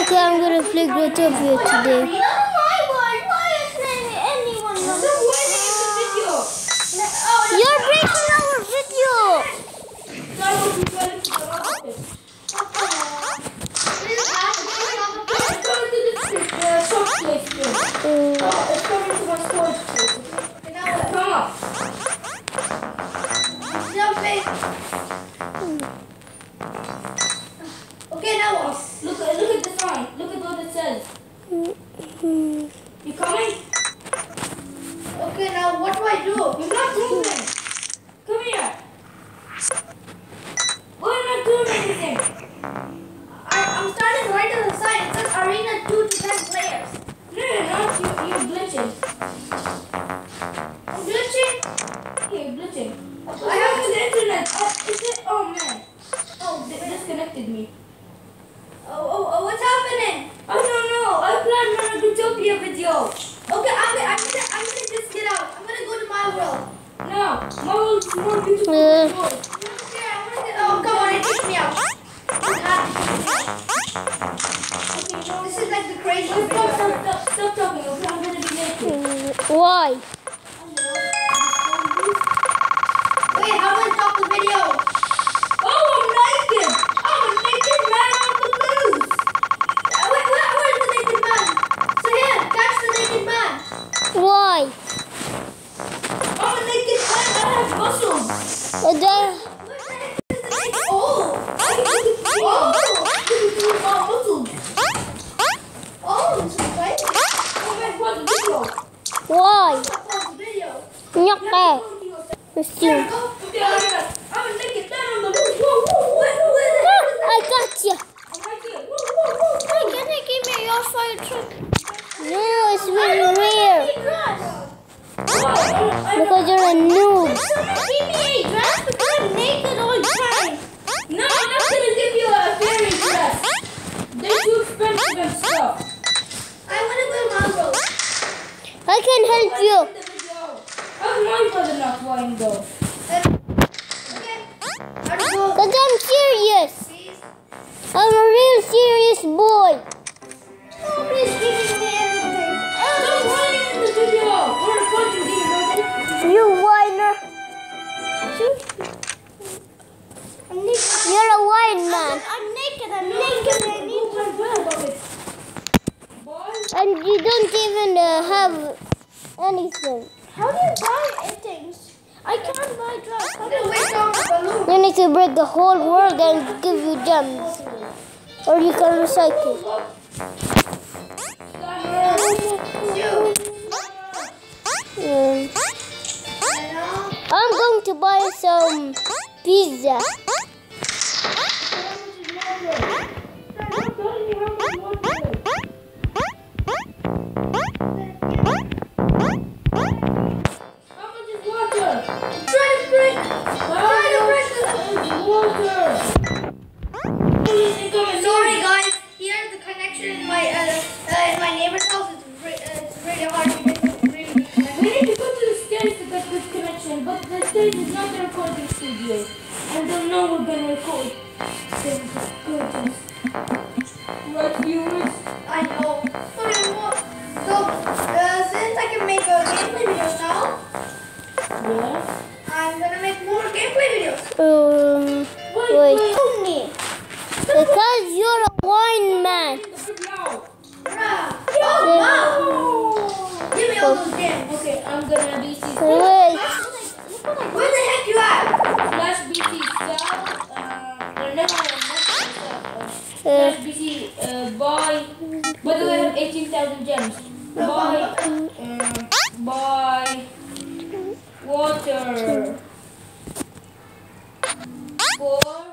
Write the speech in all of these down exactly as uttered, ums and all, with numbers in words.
Okay, I'm gonna play Growtopia today. You're breaking our video! Okay, now what? Look, look at the sign. Look at what it says. You coming? Okay, now what do I do? You're not moving. Come here. Why are you not doing anything? I, I'm starting right on the side. It says Arena two to ten players. No, you're not. You, you're glitching. I'm glitching? Yeah, you're glitching. I have the internet. Uh, is it? Oh, man. Oh, they disconnected me. Oh, oh, oh, what's happening? I don't know. I planned on a Growtopia video. Okay, I'm, I'm, gonna, I'm gonna just get out. I'm gonna go to my world. No, my world is more beautiful than yours. Okay, I wanna get, oh, come on, it takes me out. Okay, this is like the craziest thing. Stop, stop, stop, stop talking, okay? I'm gonna be naked. Why? Wait, how do I stop the video? Oh, I'm naked! I'm a naked man on the loose! Uh, wait, where, where's the naked man? So here, catch the naked man! Why? I'm a naked man, I have muscles! Uh, the, Where the heck is the naked? Oh! I can do the oh! You can do my muscles! Oh, this is crazy! Oh man, pause the video! why? Pause the video! Nhóc kìa. There we go! Okay, I'm a- I'm a naked man on the loose! Whoa, whoa, where, where the heck is that? I got you. I'm right here! Whoa, whoa, whoa! Hey, can you give me your fire truck? No, it's really rare. Why? Because you're a noob. Someone give me a dress because I'm naked all the time. No, I'm not gonna give you a fairy dress. They're too expensive and stuff. I wanna go to my world. I can help you. How's my brother not flying though? Okay. How to go? Because I'm serious. Please. I'm a real serious boy. Nobody's giving me anything. Stop whining in the video. We're recording these, okay? You whiner. I'm naked. You're a whine man. I'm naked. I'm naked. I need my dress. And you don't even uh, have anything. How do you buy things? I can't buy dress. How do I'm gonna you wait down the balloon. You need to break the whole world and give you gems. Or you can recycle. You. Um, I'm going to buy some pizza. Sorry guys, here the connection in my uh, uh, in my neighbor's house is re uh, it's really hard to get really good connection. We need to go to the stairs to get good connection, but the stairs is not the recording studio. I don't know we're gonna record. Right, viewers? I know. Okay, what? So, uh, since I can make a gameplay video now, Yeah. I'm gonna make more gameplay videos. Um, Wait, wait. wait. Because you're a wine man. Bruh. Oh, wow. Give me all those gems. Okay, I'm gonna B C. Wait. Where the heck you at? Slash B C sell, uh, never Uh, Slash B C uh, buy, by the way I have eighteen thousand gems. Buy, uh, buy water for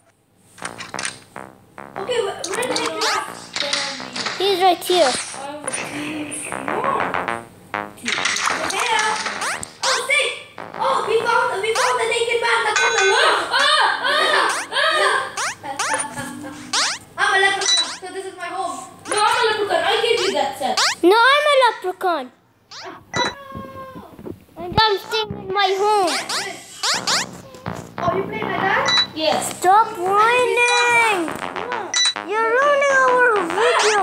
Okay, where, where the heck you at? he's right here. I'm too smart. Yeah. Oh, see. Oh, we found we found the naked man that's on the roof. Ah! Ah! I'm a leprechaun, so this is my home. No, I'm a leprechaun. I gave you that set. No, I'm a leprechaun. And I'm staying in my home. Oh, you play my dad? Yes. Stop whining. You're ruining our video.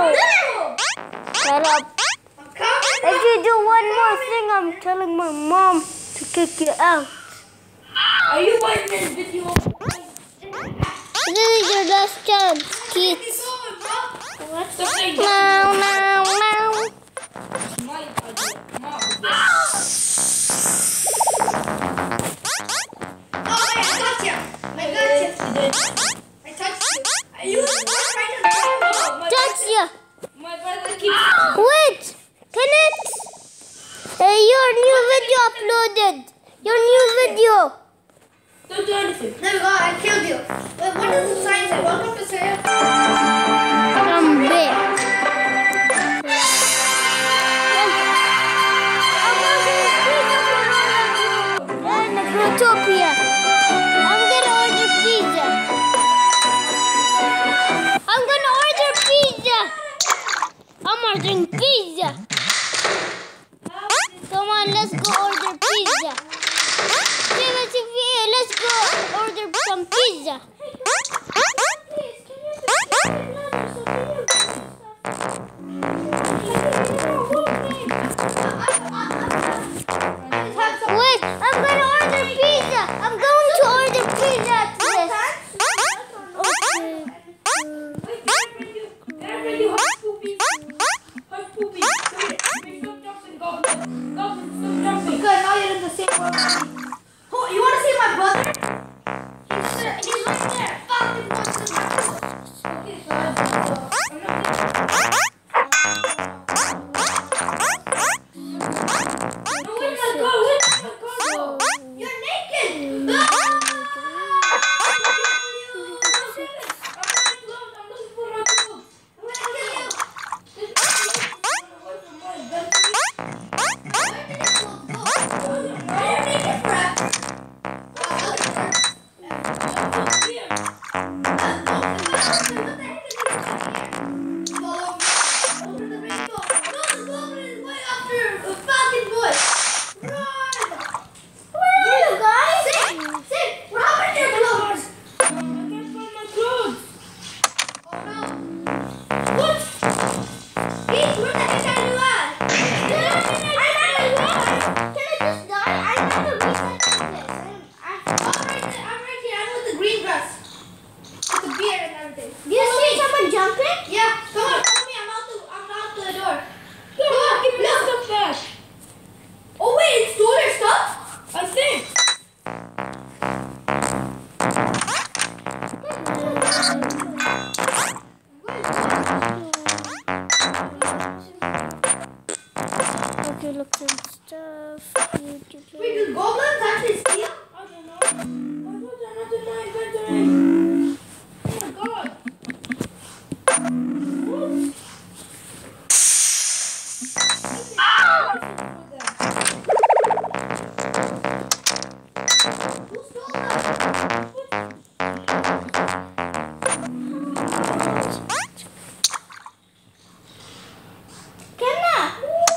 shut up. I'm coming. If you do one more thing, I'm telling my mom to kick you out. Are you watching this video? This is your last chance, Keep kids. going, bro. What's the thing? Meow, meow, meow. My idea. My idea. Oh, I got you. I got you. I touched you. I used it right on the Oh, my Touch you. My brother keeps. Wait, connect. Hey, your new video uploaded. Your new video. Don't do anything. There we go. I killed you. Wait, what does the sign say? Welcome to Syria. I'm big. And the Grotopia. I'm gonna order pizza. I'm gonna order pizza. I'm ordering pizza. Come on, let's go order pizza. Steven, Sophia, let's go order some pizza. Wait, I'm gonna order pizza. I'm going to order pizza after this. Okay. Wait, can I bring you? Can I bring you hot poopies? Hot poopies. Come here. Stop jumping, Goblin. Goblin, stop jumping. Good, now you're in the same world as me. Oh, you want to see my brother? He's, there. He's right there. Fucking wants to Okay, so I'm not gonna. No, where's my car? Where's my car? You're naked. I'm looking for my clothes. I'm gonna kill you. Yeah, come on, follow me. I'm out the, I'm out the door. Come on, give me that stuff back. Oh wait, it stole your stuff? I think. Okay, look some stuff. Wait, did goblins actually steal? I don't know. I put another in my inventory. Oh my god. Who stole them? Kenna!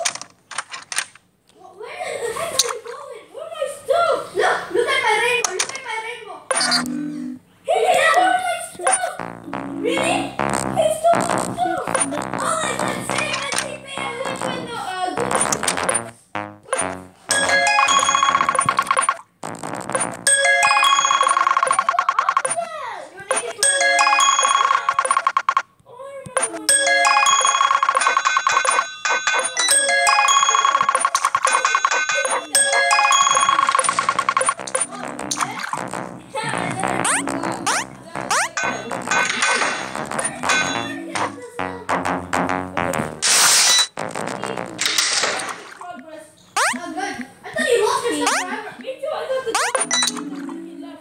Wh- Where the heck are you going? Where are my stuff? Look, look at my rainbow. Look at my rainbow. Hey, yeah, where are my stuff? Really? He stole my stuff. All I can say is he made a live with the uh, good. You're naked for Progress. Oh, good. I thought you lost your stuff forever. Me too. I thought the goblin left.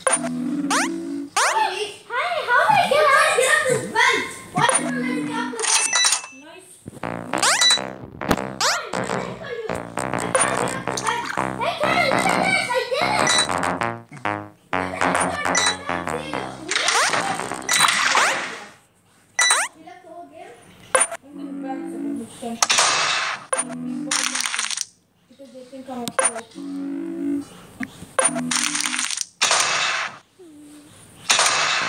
Hey, Hi, how did I get get out! out? Get up this vent! Why did you let me up the vent? Nice. Why? Why did I tell you? I can't get up the vent. Hey, Kenna, look at this. I did it. When did I start? I can't see you. You left the whole game? I'm gonna ban some of this stuff. Because they think I'm a pro.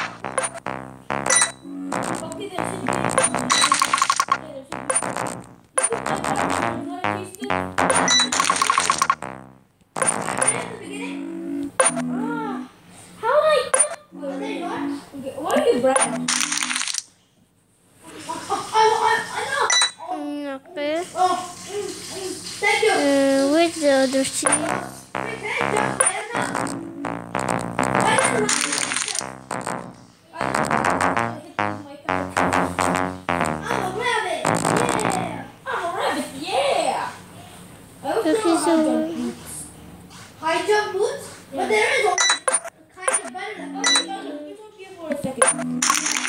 Okay, there should be. Okay, there should be. Okay, what are you, Brian? Oh, oh, I, I know. Mm, okay. Oh, mm, mm, thank you. Uh, where's the other seat? Wait, can I jump? I don't know. I don't know. I don't know. I hit my car. I'm a rabbit. Yeah. I'm a rabbit. Yeah. I also Okay, know high so- jump boots. High jump boots? But there is one kind of better than. Okay, no, no, you talk here for a second.